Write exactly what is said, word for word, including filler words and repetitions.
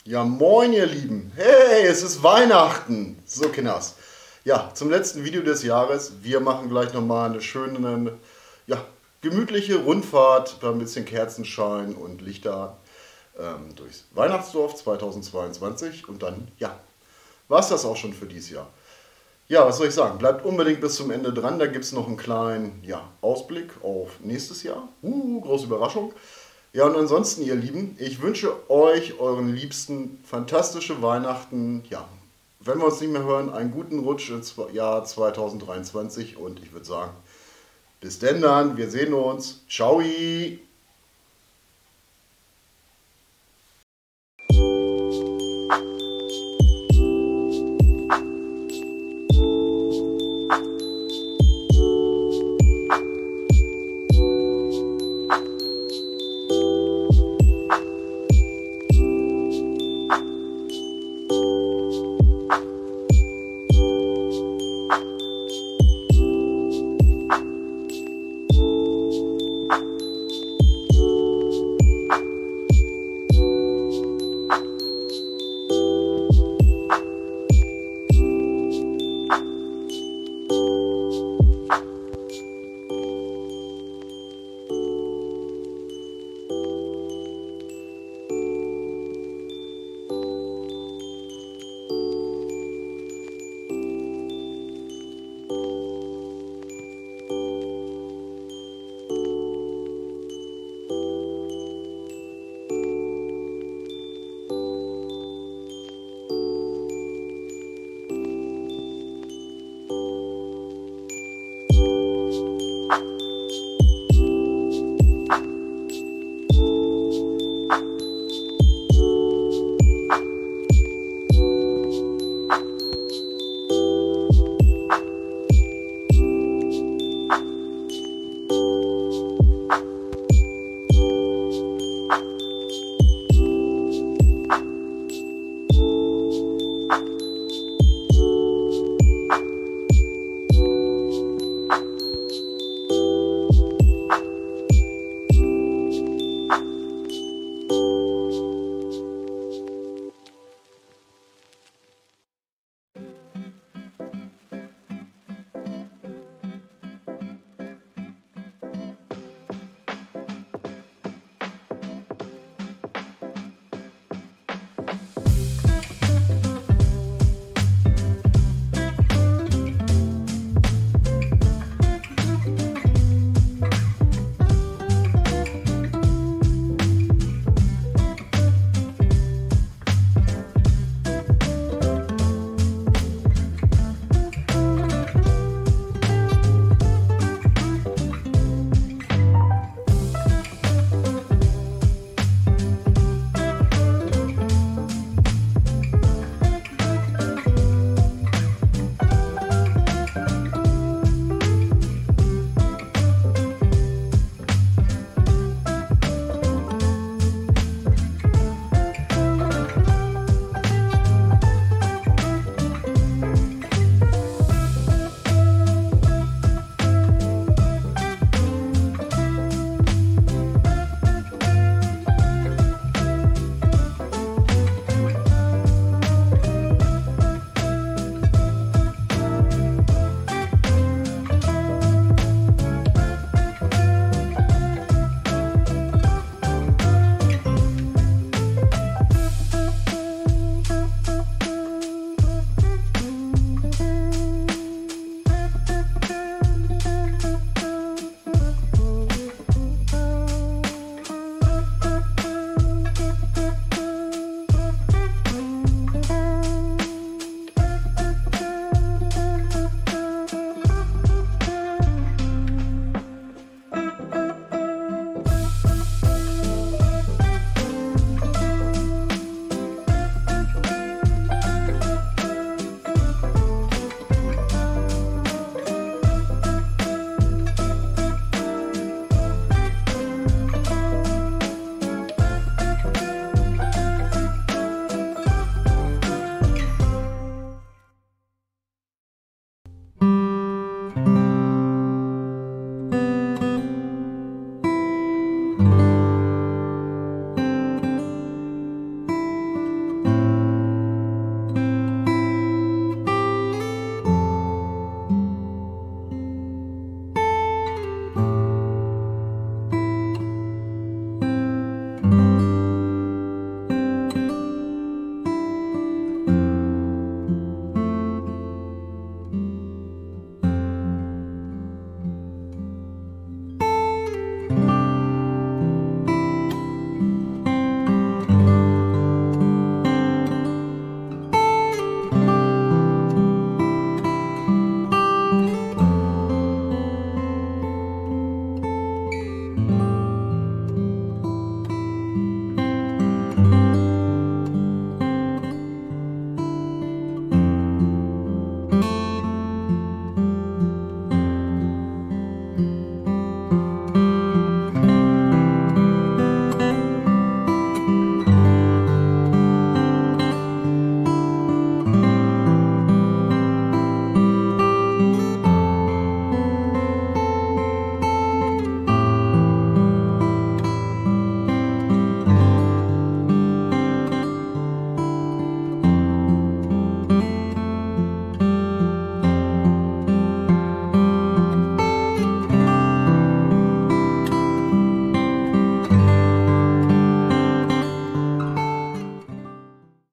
Ja, moin ihr Lieben. Hey, es ist Weihnachten. So, Kinders. Ja, zum letzten Video des Jahres. Wir machen gleich nochmal eine schöne, ja, gemütliche Rundfahrt bei ein bisschen Kerzenschein und Lichter ähm, durchs Weihnachtsdorf zweitausendzweiundzwanzig. Und dann, ja, war es das auch schon für dieses Jahr. Ja, was soll ich sagen? Bleibt unbedingt bis zum Ende dran. Da gibt es noch einen kleinen, ja, Ausblick auf nächstes Jahr. Uh, große Überraschung. Ja, und ansonsten, ihr Lieben, ich wünsche euch, euren Liebsten, fantastische Weihnachten. Ja, wenn wir uns nicht mehr hören, einen guten Rutsch ins Jahr zweitausenddreiundzwanzig. Und ich würde sagen, bis denn dann, wir sehen uns. Ciao!